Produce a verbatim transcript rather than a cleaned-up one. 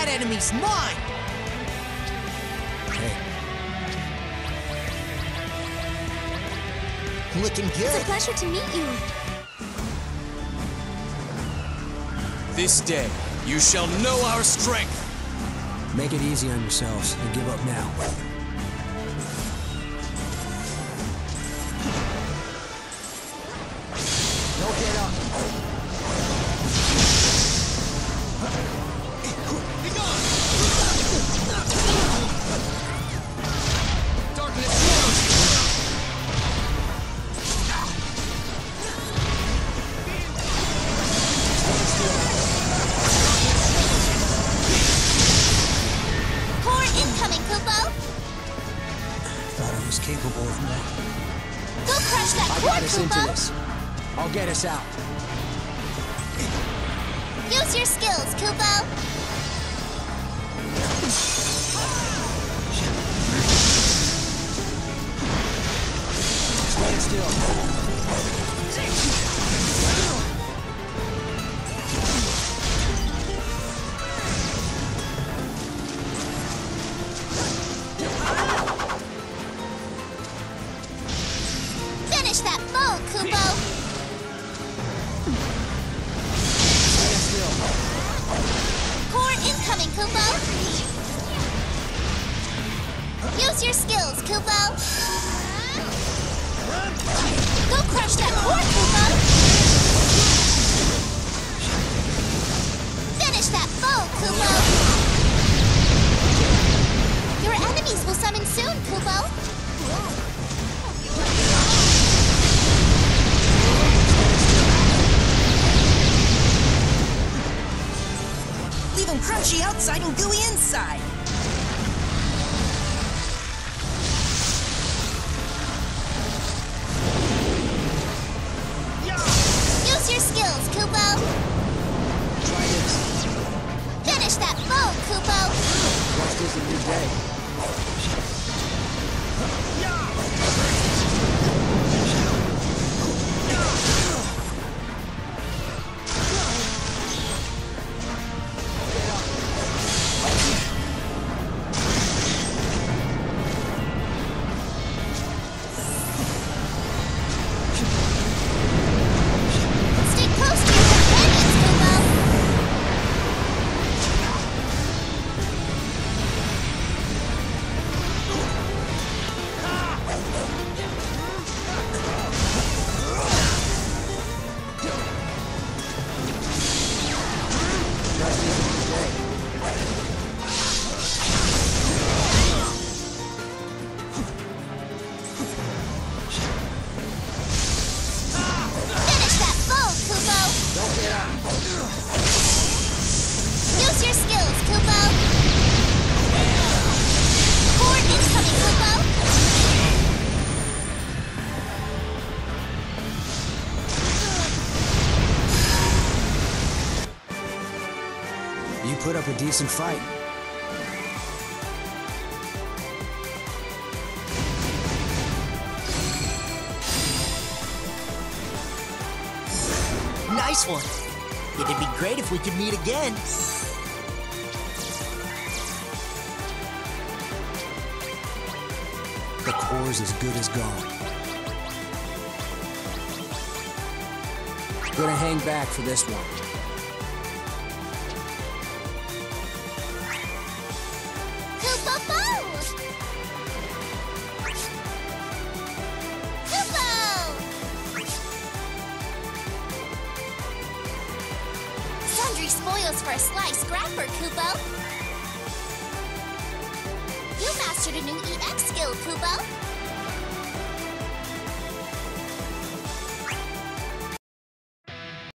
That enemy's mine! Hey. Looking It's good. a pleasure to meet you. This day, you shall know our strength! Make it easy on yourselves and give up now. Don't get up. Be gone! Darkness follows you! Core incoming, Kupo! Thought I was capable of more. Go crush that I core, got us into Kupo! this. I'll get us out. Use your skills, Kupo! Stand still. Finish that foe, Kupo! Stand still. Core incoming, Kupo! Use your skills, Kupo! Go crush that core, Kupo! Finish that foe, Kupo! Your enemies will summon soon, Kupo! Leave him crunchy outside and gooey inside. Use your skills, Kupo! Try this. Finish that foe, Kupo! Rest is a new day. Stay close to your companions, Kupo! Rest is a new day. Finish that foe, Kupo! Don't get up. Use your skills, Kupo! Core incoming, Kupo! You put up a decent fight. Nice one. It'd be great if we could meet again. The core's as good as gone. Gonna hang back for this one. Kupo Bo! Kupo! Sundry spoils for a slice scrapper, Kupo! You mastered a new E X skill, Kupo!